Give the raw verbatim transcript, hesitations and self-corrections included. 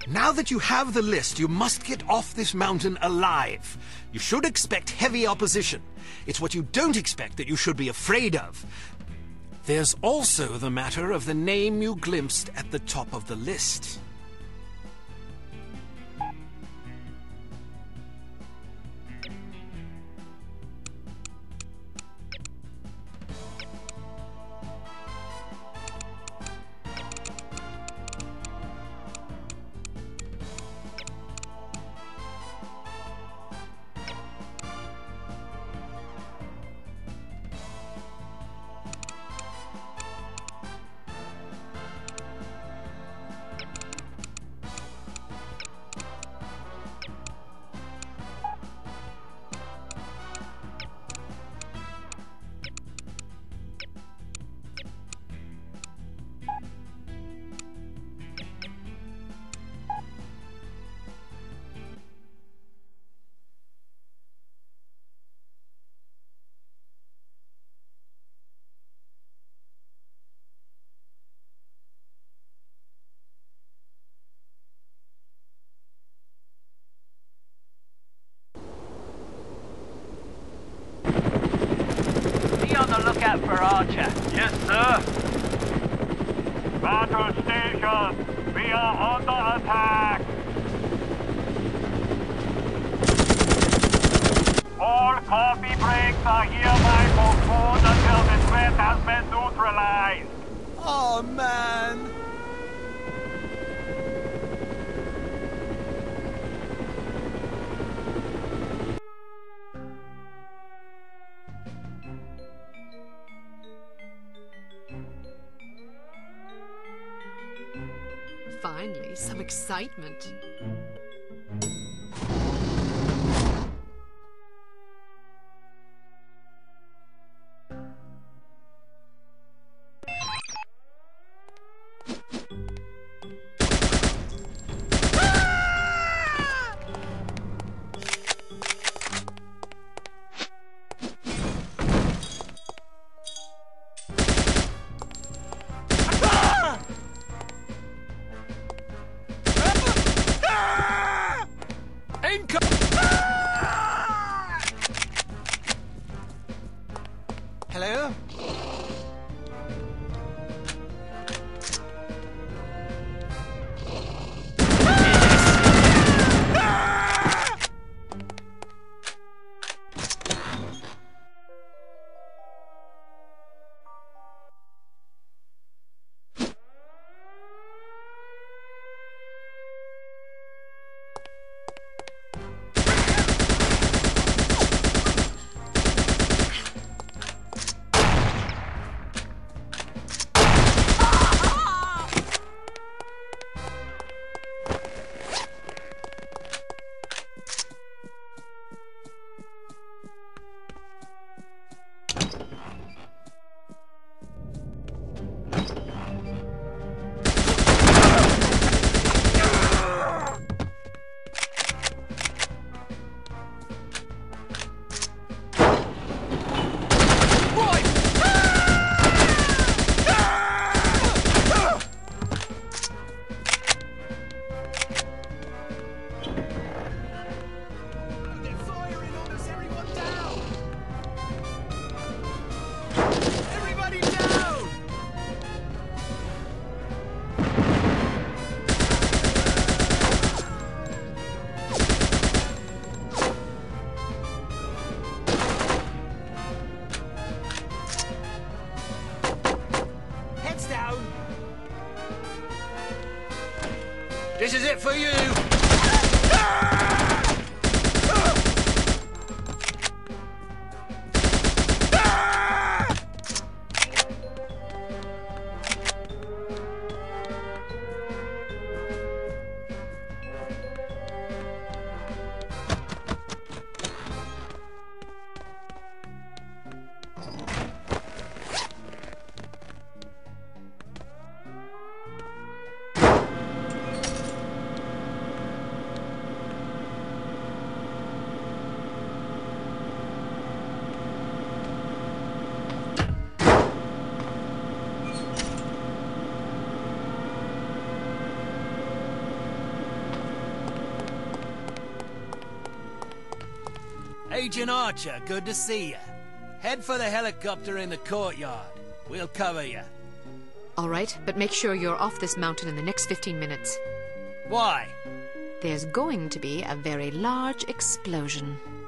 Now that you have the list, you must get off this mountain alive. You should expect heavy opposition. It's what you don't expect that you should be afraid of. There's also the matter of the name you glimpsed at the top of the list. For Archer. Yes, sir. Battle station, we are under attack. All coffee breaks are hereby postponed until the threat has been neutralized. Oh, man. Finally, some excitement. Hello? This is it for you! Agent Archer, good to see you. Head for the helicopter in the courtyard. We'll cover you. All right, but make sure you're off this mountain in the next fifteen minutes. Why? There's going to be a very large explosion.